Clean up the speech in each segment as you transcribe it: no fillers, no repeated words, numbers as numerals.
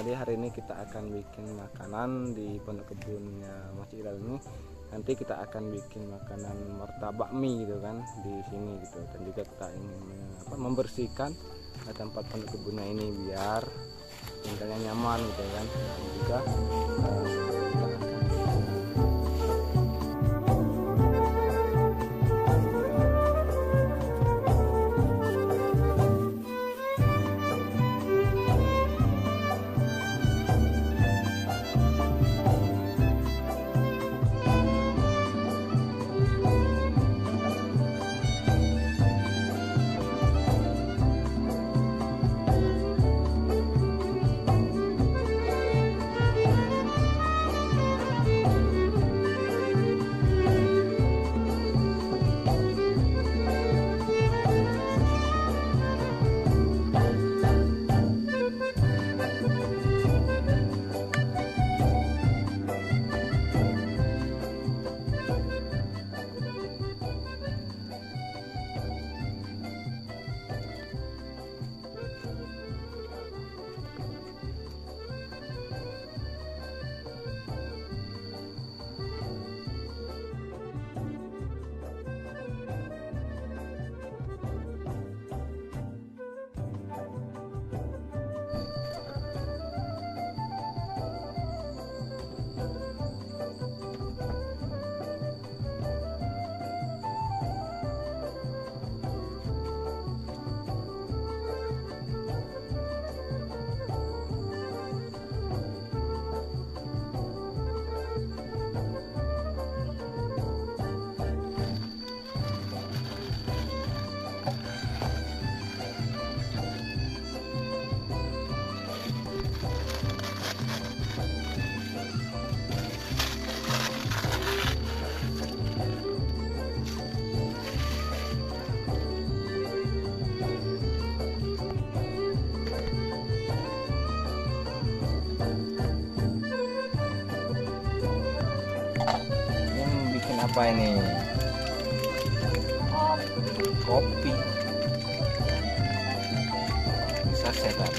Jadi hari ini kita akan bikin makanan di pondok kebunnya Mas Ilal ini. Nanti kita akan bikin makanan martabak mie gitu kan di sini gitu. Dan juga kita ingin membersihkan tempat pondok kebunnya ini biar tinggalnya nyaman gitu kan. Dan juga apa ini? Kopi. Bisa setan.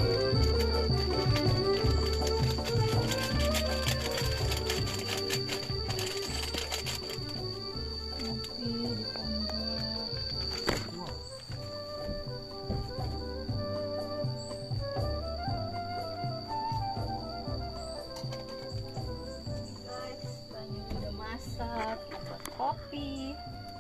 Kopi.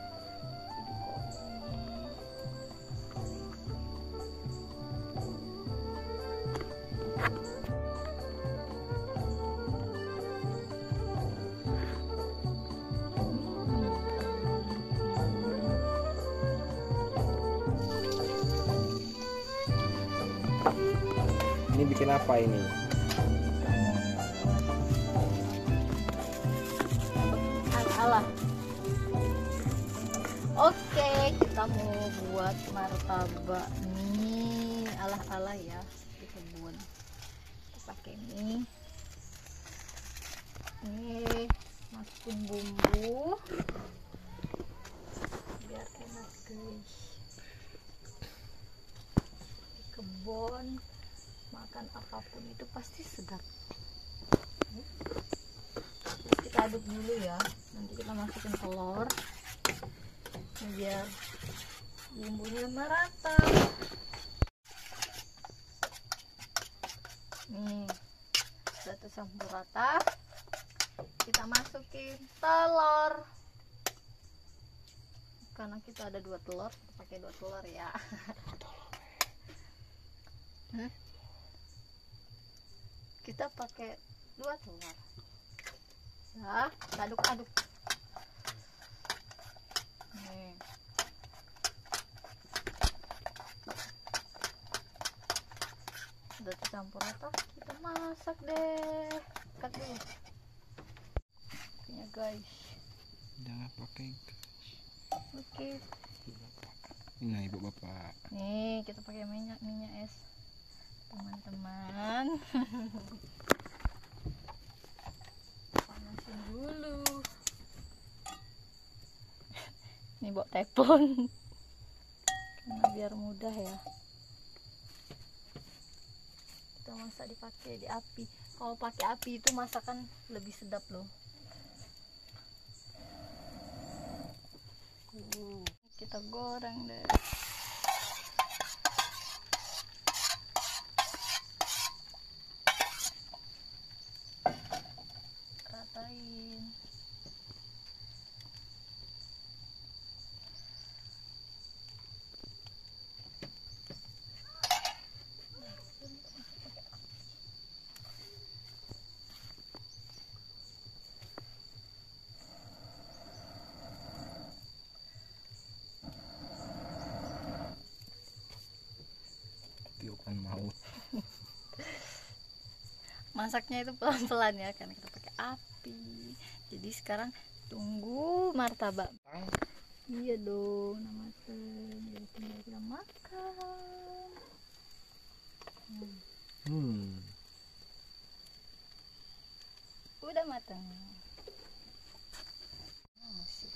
Ini bikin apa ini? Alah. Oke, kita mau buat martabak mie ala-ala ya di kebun. Kita pakai mie. Ini masukin bumbu biar enak guys. Di kebun makan apapun itu pasti segar. Kita aduk dulu ya. Nanti kita masukin telur. Biar bumbunya merata. Nih, sudah tercampur rata. Kita masukin telur. Karena kita ada 2 telur, kita pakai 2 telur ya. Kita pakai 2 telur. Nah, aduk-aduk. Nih. Udah tercampur rata, kita masak deh. Cut dulu. Ya guys. Jangan pakai gas. Oke. Nah, ibu bapak. Nih, kita pakai minyak es. Teman-teman. Panasin dulu. Ini bawa teflon. Karena biar mudah ya. Kita kita masak dipakai di api. Kalau pakai api itu masakan lebih sedap loh. Kita goreng deh. Ratain. Tiupan maut. Masaknya itu pelan-pelan ya, kan kita pakai api. Jadi sekarang tunggu martabak. Iya dong, udah mateng. Jadi tinggal kita makan. Udah mateng. Asik.